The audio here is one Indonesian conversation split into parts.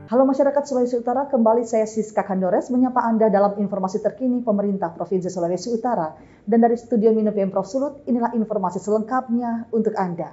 Halo masyarakat Sulawesi Utara, kembali saya Siska Kandores menyapa Anda dalam informasi terkini pemerintah Provinsi Sulawesi Utara. Dan dari studio Mino Pemprov Sulut, inilah informasi selengkapnya untuk Anda.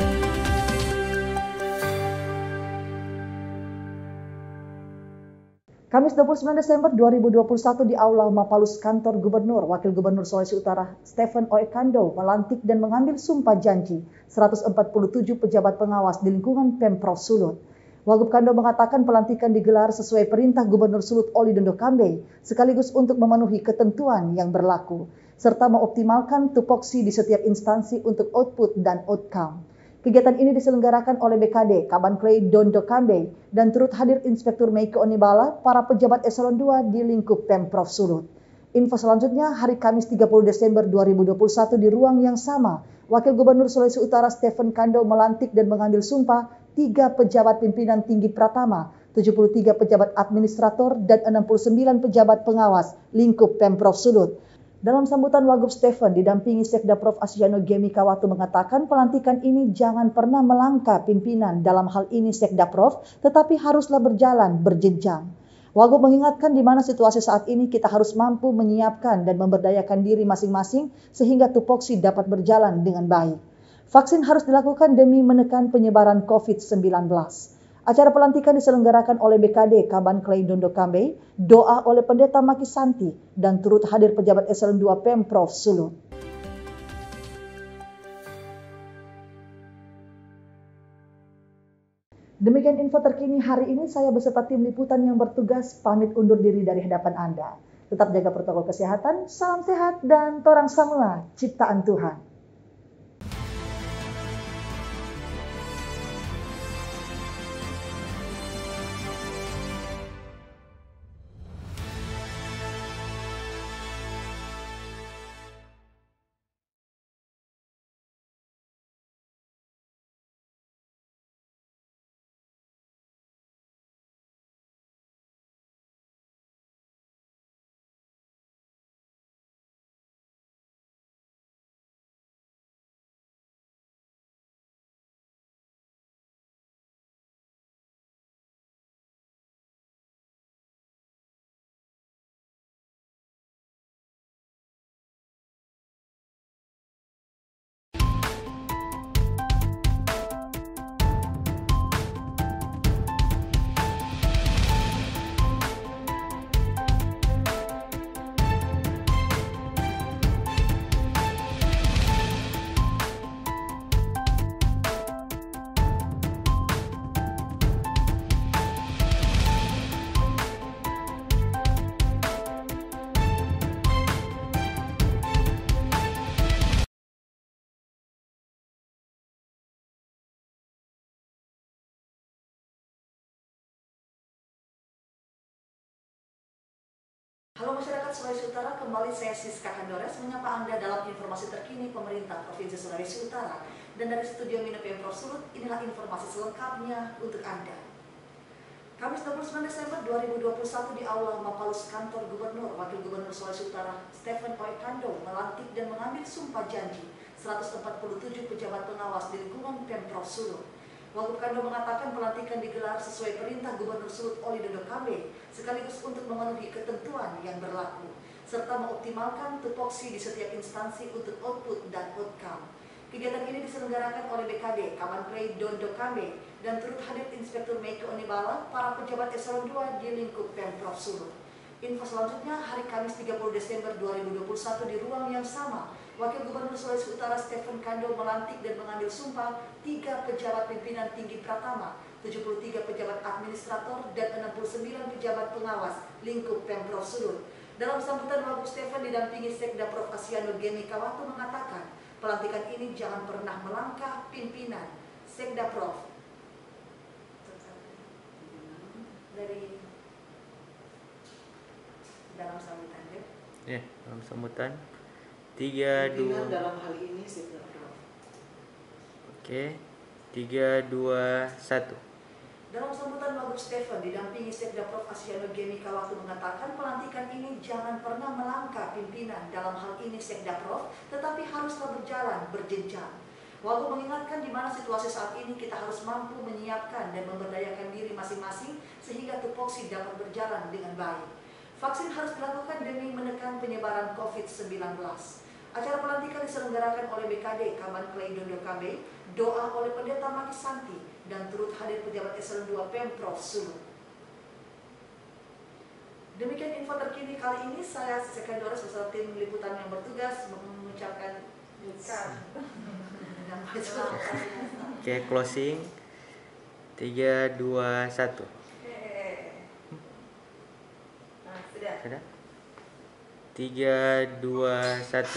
Kamis 29 Desember 2021 di Aula Mapalus Kantor Gubernur, Wakil Gubernur Sulawesi Utara Stephen Oekando melantik dan mengambil sumpah janji 147 pejabat pengawas di lingkungan Pemprov Sulut. Wagub Kando mengatakan pelantikan digelar sesuai perintah Gubernur Sulut Oli Dondo Kambe, sekaligus untuk memenuhi ketentuan yang berlaku, serta mengoptimalkan tupoksi di setiap instansi untuk output dan outcome. Kegiatan ini diselenggarakan oleh BKD Kaban Klei Dondo Kambe dan turut hadir Inspektur Meike Onibala, para pejabat eselon 2 di lingkup Pemprov Sulut. Info selanjutnya, hari Kamis 30 Desember 2021 di ruang yang sama, Wakil Gubernur Sulawesi Utara Stephen Kando melantik dan mengambil sumpah 3 pejabat pimpinan tinggi Pratama, 73 pejabat administrator, dan 69 pejabat pengawas lingkup Pemprov Sulut. Dalam sambutan, Wagub Stephen didampingi Sekda Prof. Asiano Gemi Kawatu mengatakan pelantikan ini jangan pernah melangkah pimpinan, dalam hal ini Sekda Prof, tetapi haruslah berjalan berjenjang. Wagub mengingatkan di mana situasi saat ini kita harus mampu menyiapkan dan memberdayakan diri masing-masing sehingga tupoksi dapat berjalan dengan baik. Vaksin harus dilakukan demi menekan penyebaran COVID-19. Acara pelantikan diselenggarakan oleh BKD Kaban Klei Dondo Kambe, doa oleh Pendeta Maki Santi, dan turut hadir pejabat eselon 2 Pemprov Sulut. Demikian info terkini hari ini, saya beserta tim liputan yang bertugas pamit undur diri dari hadapan Anda. Tetap jaga protokol kesehatan, salam sehat, dan torang semua ciptaan Tuhan. Halo masyarakat Sulawesi Utara, kembali saya Siska Kandores menyapa Anda dalam informasi terkini pemerintah Provinsi Sulawesi Utara. Dan dari studio Mino Pemprov Sulut, inilah informasi selengkapnya untuk Anda. Kamis 29 Desember 2021 di Aula Mapalus Kantor Gubernur, Wakil Gubernur Sulawesi Utara Stephen Oekando melantik dan mengambil sumpah janji 147 pejabat pengawas di lingkungan Pemprov Sulut. Wagub Kando mengatakan pelantikan digelar sesuai perintah Gubernur Sulut Oli Dondo Kambe, sekaligus untuk memenuhi ketentuan yang berlaku, serta mengoptimalkan tupoksi di setiap instansi untuk output dan outcome. Kegiatan ini diselenggarakan oleh BKD Kaban Klei Dondo Kambe dan turut hadir Inspektur Meike Onibala, para pejabat eselon 2 di lingkup Pemprov Sulut. Info selanjutnya, hari Kamis 30 Desember 2021 di ruang yang sama, Wakil Gubernur Sulawesi Utara Stephen Kando melantik dan mengambil sumpah 3 pejabat pimpinan tinggi Pratama, 73 pejabat administrator, dan 69 pejabat pengawas lingkup Pemprov Sulut. Dalam sambutan, Wagub Stephen didampingi Sekda Prof. Asiano Gemi Kawatu mengatakan pelantikan ini jangan pernah melangkah pimpinan. Sekda Prof. Dari dalam sambutan ya, dalam sambutan 3, 2 dalam hal ini Sekda Prof. Oke, 3, 2, 1. Dalam sambutan, Wagub Stephen didampingi Sekda Prof. Asiano Gemi Kawatu mengatakan pelantikan ini jangan pernah melangkah pimpinan, dalam hal ini Sekda Prof, tetapi haruslah berjalan berjenjang. Walaupun mengingatkan di mana situasi saat ini kita harus mampu menyiapkan dan memberdayakan diri masing-masing sehingga tupoksi dapat berjalan dengan baik. Vaksin harus dilakukan demi menekan penyebaran COVID-19. Acara pelantikan diselenggarakan oleh BKD Kaman Klei Dondo KB, doa oleh Pendeta Maki Santi, dan turut hadir pejabat eselon 2 Pemprov Sulu. Demikian info terkini kali ini. Saya Siseka Dores beserta tim liputan yang bertugas mengucapkan Oke, closing. 3, 2, 1. Nah, sudah. Sudah? 3, 2, 1.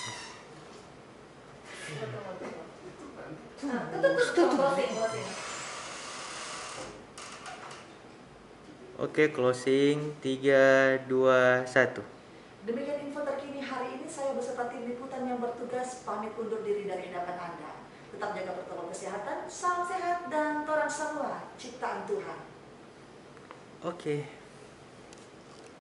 Oke, closing. 3, 2, 1. Demikian info terkini hari ini. Saya beserta tim liputan yang bertugas pamit undur diri dari hadapan Anda. Tetap jaga protokol kesehatan, salam sehat, dan torang semua ciptaan Tuhan. Oke.